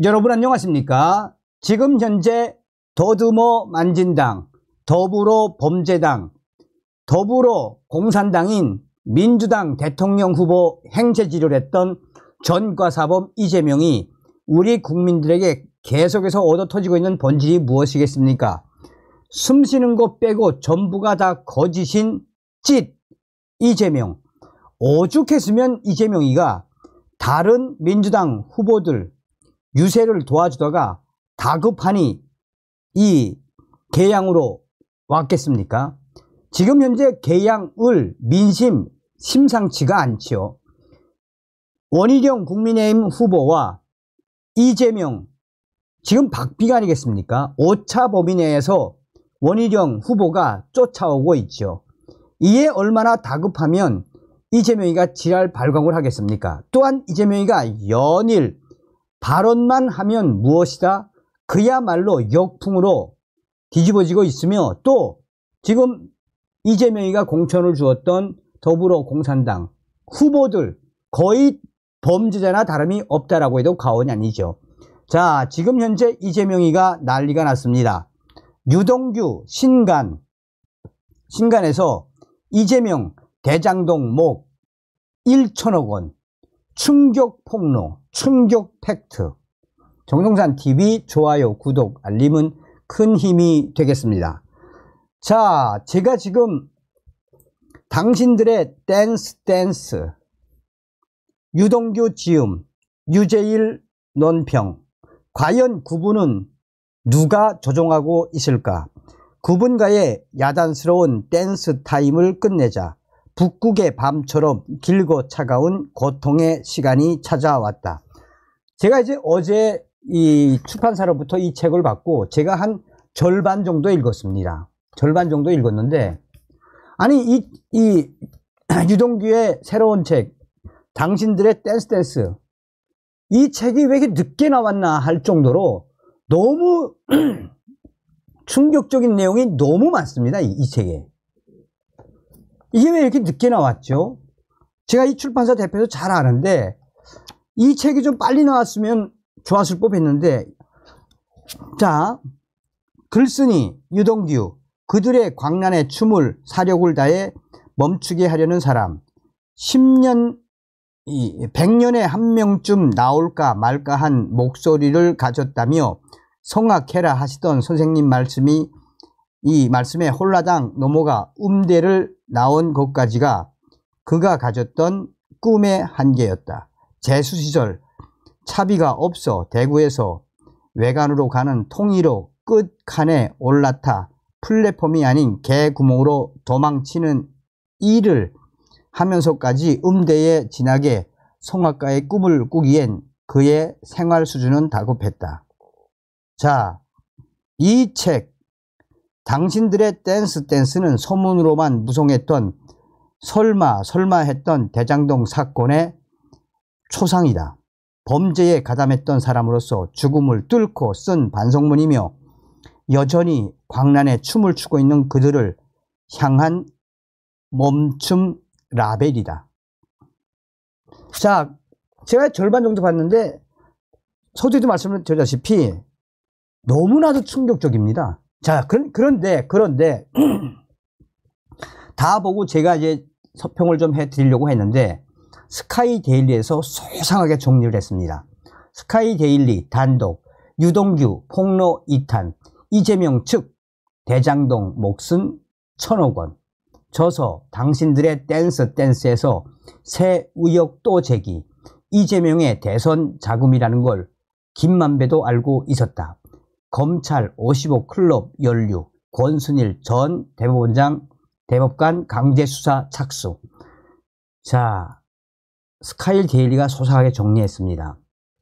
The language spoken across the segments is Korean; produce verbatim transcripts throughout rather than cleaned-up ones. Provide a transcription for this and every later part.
여러분 안녕하십니까? 지금 현재 더듬어 만진당, 더불어범죄당, 더불어공산당인 민주당 대통령 후보 행세지를 했던 전과사범 이재명이 우리 국민들에게 계속해서 얻어터지고 있는 본질이 무엇이겠습니까? 숨쉬는 것 빼고 전부가 다 거짓인 찢 이재명. 오죽했으면 이재명이가 다른 민주당 후보들 유세를 도와주다가 다급하니 이 개양으로 왔겠습니까? 지금 현재 개양을 민심 심상치가 않지요. 원희룡 국민의힘 후보와 이재명, 지금 박빙 아니겠습니까? 오 차 범위 내에서 원희룡 후보가 쫓아오고 있죠. 이에 얼마나 다급하면 이재명이가 지랄 발광을 하겠습니까? 또한 이재명이가 연일 발언만 하면 무엇이다? 그야말로 역풍으로 뒤집어지고 있으며, 또 지금 이재명이가 공천을 주었던 더불어공산당 후보들 거의 범죄자나 다름이 없다라고 해도 과언이 아니죠. 자, 지금 현재 이재명이가 난리가 났습니다. 유동규 신간, 신간에서 이재명 대장동 목 천억 원 충격 폭로, 충격 팩트. 정동산 티비 좋아요, 구독, 알림은 큰 힘이 되겠습니다. 자, 제가 지금 당신들의 댄스 댄스, 유동규 지음, 유재일 논평, 과연 그분은 누가 조종하고 있을까? 그분과의 야단스러운 댄스 타임을 끝내자 북극의 밤처럼 길고 차가운 고통의 시간이 찾아왔다. 제가 이제 어제 이 출판사로부터 이 책을 받고 제가 한 절반 정도 읽었습니다. 절반 정도 읽었는데, 아니 이, 이 유동규의 새로운 책 당신들의 댄스 댄스, 이 책이 왜 이렇게 늦게 나왔나 할 정도로 너무 충격적인 내용이 너무 많습니다. 이, 이 책에. 이게 왜 이렇게 늦게 나왔죠? 제가 이 출판사 대표도 잘 아는데 이 책이 좀 빨리 나왔으면 좋았을 법했는데, 자, 글쓴이 유동규, 그들의 광란의 춤을 사력을 다해 멈추게 하려는 사람, 십 년, 백 년에 한 명쯤 나올까 말까 한 목소리를 가졌다며 성악해라 하시던 선생님 말씀이, 이 말씀에 홀라당 넘어가 음대를 나온 것까지가 그가 가졌던 꿈의 한계였다. 재수시절 차비가 없어 대구에서 외관으로 가는 통일호 끝칸에 올라타 플랫폼이 아닌 개구멍으로 도망치는 일을 하면서까지 음대에 진하게 성악가의 꿈을 꾸기엔 그의 생활 수준은 다급했다. 자, 이 책 당신들의 댄스 댄스는 소문으로만 무성했던 설마 설마 했던 대장동 사건의 초상이다. 범죄에 가담했던 사람으로서 죽음을 뚫고 쓴 반성문이며 여전히 광란의 춤을 추고 있는 그들을 향한 멈춤 라벨이다. 자, 제가 절반 정도 봤는데 서두에도 말씀드렸다시피 너무나도 충격적입니다. 자, 그런데 그런데 다 보고 제가 이제 서평을 좀 해드리려고 했는데 스카이 데일리에서 소상하게 정리를 했습니다. 스카이 데일리 단독, 유동규 폭로 이 탄, 이재명 측 대장동 몫은 천억 원, 저서 당신들의 댄스 댄스에서 새 의혹 또 제기, 이재명의 대선 자금이라는 걸 김만배도 알고 있었다. 검찰 오십오 클럽 연루, 권순일 전 대법원장 대법관 강제수사 착수. 자, 스카이 데일리가 소상하게 정리했습니다.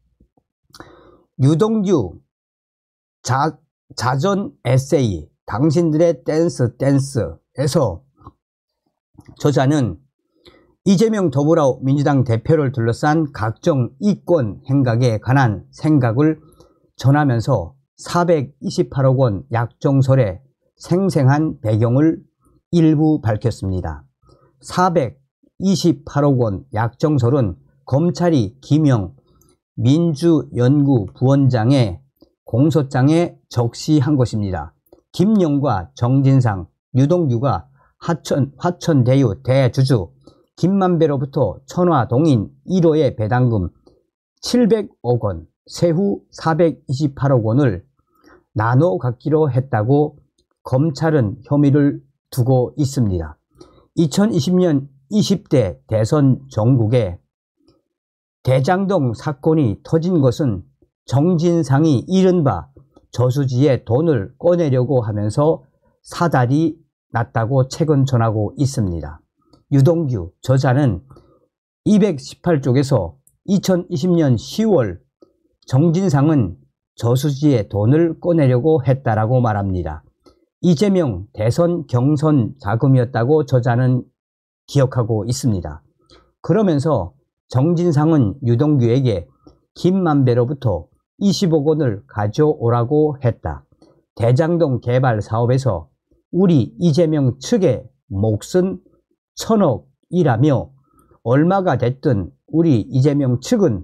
유동규 자, 자전 에세이 당신들의 댄스 댄스에서 저자는 이재명 더불어민주당 대표를 둘러싼 각종 이권 행각에 관한 생각을 전하면서 사백이십팔억 원 약정설의 생생한 배경을 일부 밝혔습니다. 사백이십팔억 원 약정설은 검찰이 김영, 민주연구부원장의 공소장에 적시한 것입니다. 김영과 정진상, 유동규가 화천, 화천대유 대주주 김만배로부터 천화동인 일 호의 배당금 칠백억 원, 세후 사백이십팔억 원을 나눠 갖기로 했다고 검찰은 혐의를 두고 있습니다. 이천이십 년 이십 대 대선 전국에 대장동 사건이 터진 것은 정진상이 이른바 저수지에 돈을 꺼내려고 하면서 사달이 났다고 최근 전하고 있습니다. 유동규 저자는 이백십팔 쪽에서 이천이십 년 시월 정진상은 저수지에 돈을 꺼내려고 했다라고 말합니다. 이재명 대선 경선 자금이었다고 저자는 기억하고 있습니다. 그러면서 정진상은 유동규에게 김만배로부터 이십억 원을 가져오라고 했다. 대장동 개발 사업에서 우리 이재명 측의 몫은 천억이라며 얼마가 됐든 우리 이재명 측은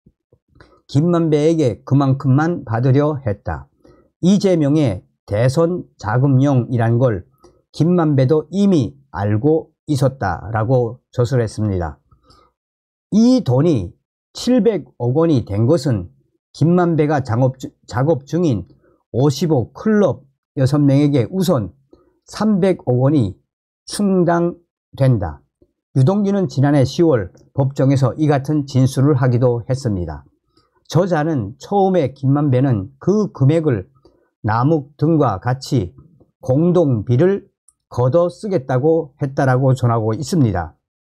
김만배에게 그만큼만 받으려 했다. 이재명의 대선 자금용이란 걸 김만배도 이미 알고 있었다라고 저술했습니다. 이 돈이 칠백억 원이 된 것은 김만배가 작업, 작업 중인 오십 호 클럽 여섯 명에게 우선 삼백억 원이 충당된다. 유동규는 지난해 시월 법정에서 이 같은 진술을 하기도 했습니다. 저자는 처음에 김만배는 그 금액을 남욱 등과 같이 공동비를 걷어 쓰겠다고 했다라고 전하고 있습니다.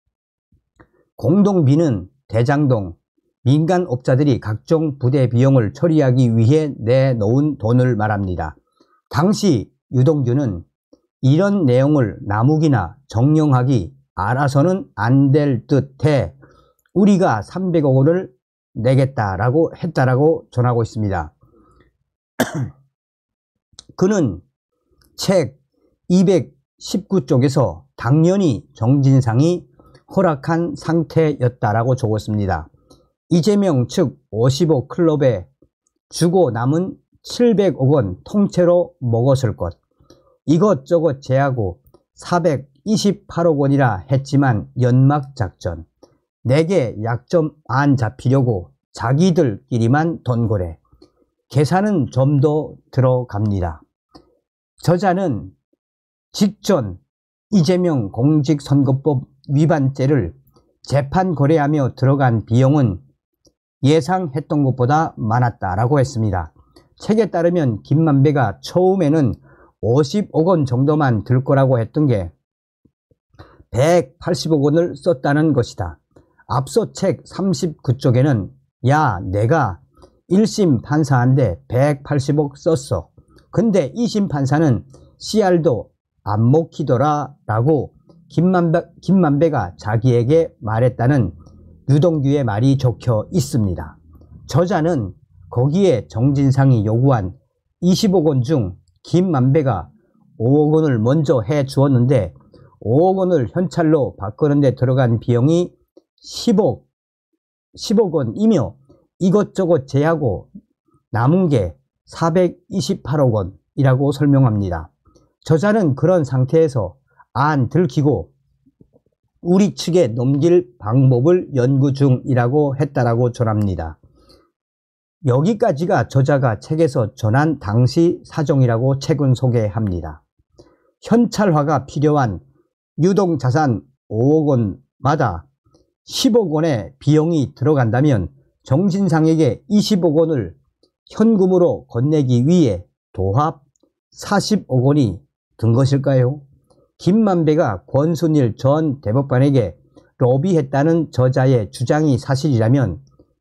공동비는 대장동 민간업자들이 각종 부대 비용을 처리하기 위해 내놓은 돈을 말합니다. 당시 유동규는 이런 내용을 남욱이나 정영학이 알아서는 안 될 듯해 우리가 삼백억 원을 내겠다라고 했다라고 전하고 있습니다. 그는 책 이백십구 쪽에서 당연히 정진상이 허락한 상태였다라고 적었습니다. 이재명 측 오십 호 클럽에 주고 남은 칠백억 원 통째로 먹었을 것. 이것저것 제하고 사백이십팔억 원이라 했지만 연막작전. 내게 약점 안 잡히려고 자기들끼리만 돈거래. 계산은 좀 더 들어갑니다. 저자는 직전 이재명 공직선거법 위반죄를 재판 거래하며 들어간 비용은 예상했던 것보다 많았다라고 했습니다. 책에 따르면 김만배가 처음에는 오십억 원 정도만 들 거라고 했던 게 백팔십억 원을 썼다는 것이다. 앞서 책 삼십구 쪽에는 야 내가 일 심 판사한테 백팔십억 썼어. 근데 이 심 판사는 씨알도 안 먹히더라 라고 김만배, 김만배가 자기에게 말했다는 유동규의 말이 적혀 있습니다. 저자는 거기에 정진상이 요구한 이십억 원 중 김만배가 오억 원을 먼저 해 주었는데 오억 원을 현찰로 바꾸는 데 들어간 비용이 십억, 십억 원이며 이것저것 제하고 남은 게 사백이십팔억 원이라고 설명합니다. 저자는 그런 상태에서 안 들키고 우리 측에 넘길 방법을 연구 중이라고 했다라고 전합니다. 여기까지가 저자가 책에서 전한 당시 사정이라고 책은 소개합니다. 현찰화가 필요한 유동자산 오억 원마다 십억 원의 비용이 들어간다면 정진상에게 이십억 원을 현금으로 건네기 위해 도합 사십억 원이 든 것일까요? 김만배가 권순일 전 대법관에게 로비했다는 저자의 주장이 사실이라면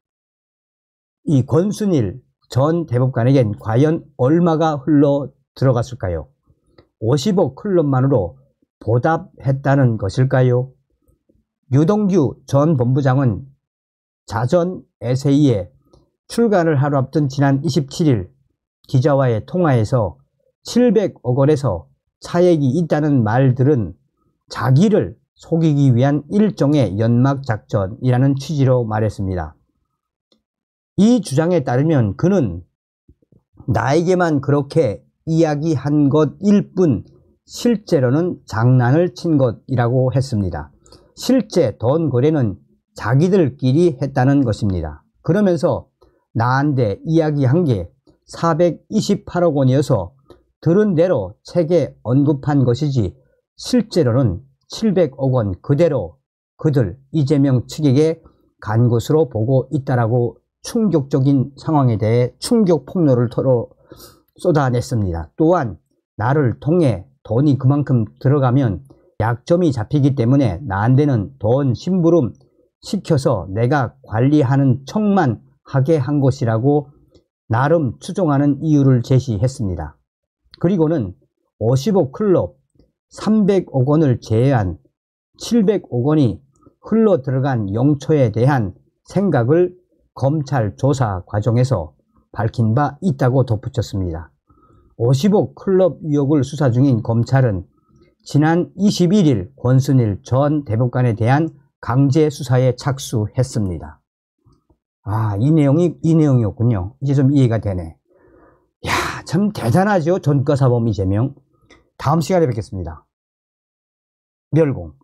이 권순일 전 대법관에겐 과연 얼마가 흘러 들어갔을까요? 오십억 클럽만으로 보답했다는 것일까요? 유동규 전 본부장은 자전 에세이에 출간을 하루 앞둔 지난 이십칠일 기자와의 통화에서 칠백억 원에서 차액이 있다는 말들은 자기를 속이기 위한 일종의 연막작전이라는 취지로 말했습니다. 이 주장에 따르면 그는 나에게만 그렇게 이야기한 것일 뿐 실제로는 장난을 친 것이라고 했습니다. 실제 돈 거래는 자기들끼리 했다는 것입니다. 그러면서 나한테 이야기한 게 사백이십팔억 원이어서 들은 대로 책에 언급한 것이지 실제로는 칠백억 원 그대로 그들 이재명 측에게 간 것으로 보고 있다라고 충격적인 상황에 대해 충격 폭로를 털어 쏟아냈습니다. 또한 나를 통해 돈이 그만큼 들어가면 약점이 잡히기 때문에 나한테는 돈 심부름 시켜서 내가 관리하는 척만 하게 한 것이라고 나름 추정하는 이유를 제시했습니다. 그리고는 오십억 클럽 삼백억 원을 제외한 칠백억 원이 흘러 들어간 용처에 대한 생각을 검찰 조사 과정에서 밝힌 바 있다고 덧붙였습니다. 오십억 클럽 의혹을 수사 중인 검찰은 지난 이십일일 권순일 전 대법관에 대한 강제 수사에 착수했습니다. 아, 이 내용이 이 내용이었군요. 이제 좀 이해가 되네. 야, 참 대단하죠. 전과사범 이재명. 다음 시간에 뵙겠습니다. 멸공.